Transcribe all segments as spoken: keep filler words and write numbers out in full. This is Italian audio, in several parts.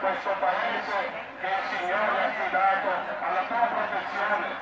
questo paese che il Signore ha affidato alla tua protezione.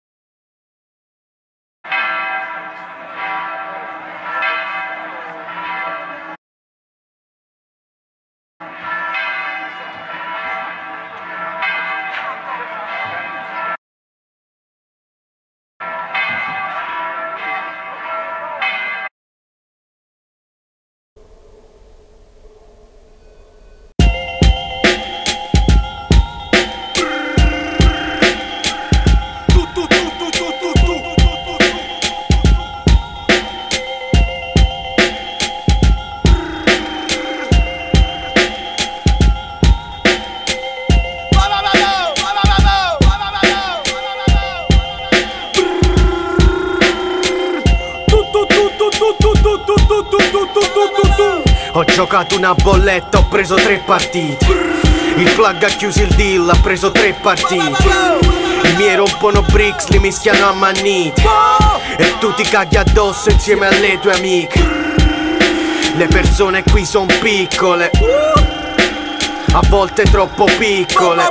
Ho giocato una bolletta, ho preso tre partite. Il plug ha chiuso il deal, ha preso tre partite. I miei rompono bricks, li mischiano a mannite. E tu ti caghi addosso insieme alle tue amiche. Le persone qui son piccole, a volte troppo piccole,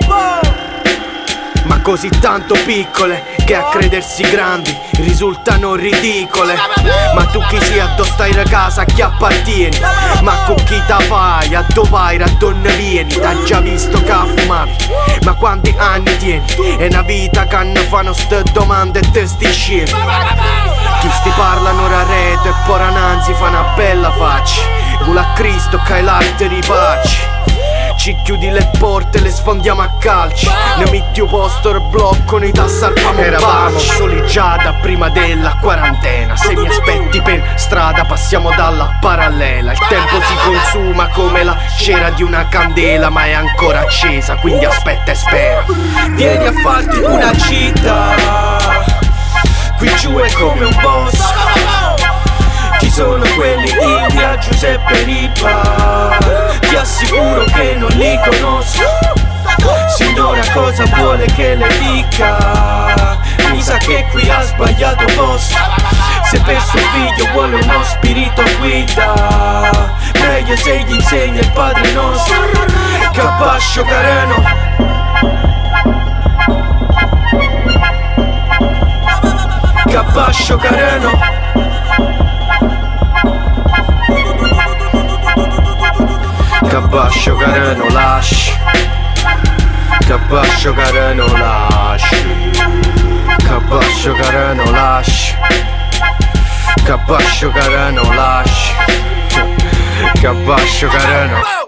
ma così tanto piccole che a credersi grandi risultano ridicole. Ma tu chi sei, addosso stai a casa, a chi appartieni? Ma con chi ta fai, a dove vai, a dove vieni? T'ha già visto che fumavi, ma quanti anni tieni? È una vita che ne fanno ste domande e te sti scemi. Chi sti parlano ora rete e poi rananzi fa una bella faccia. Gula a Cristo che hai l'arte ripacci. Ci chiudi le porte, le sfondiamo a calci. Ne metti un posto e bloccano i tassi al pamo. Eravamo soli già da prima della quarantena. Se mi aspetti per strada passiamo dalla parallela. Il tempo si consuma come la cera di una candela, ma è ancora accesa, quindi aspetta e spera. Vieni a farti una gita, qui giù è come un boss. Chi sono quelli indie a Giuseppe Ripa? Ti assicuro che non li conosco. Signora cosa vuole che le dica? Mi sa che qui ha sbagliato posto. Se per suo figlio vuole uno spirito guida, meglio se gli insegna il Padre Nostro. Capascio Careno, Capascio Careno, Capascio Careno lasci, Capascio Careno lasci, Capascio Careno lasci, Capascio Careno lasci, Capascio Careno.